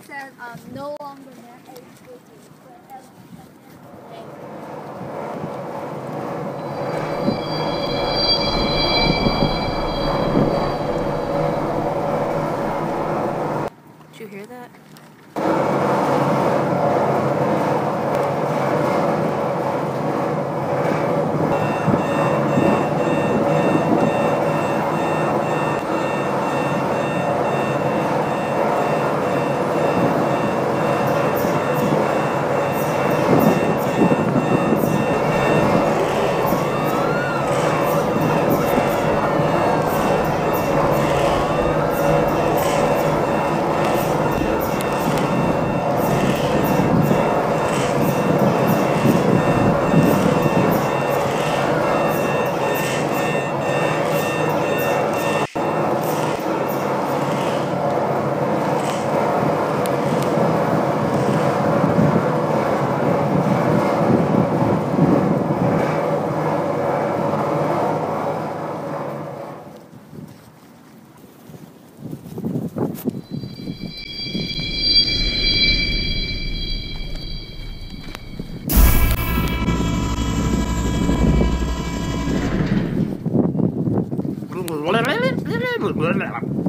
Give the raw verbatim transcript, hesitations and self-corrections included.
said um, no longer net age eighteen. Did you hear that? Blah, blah, blah, blah, blah, blah.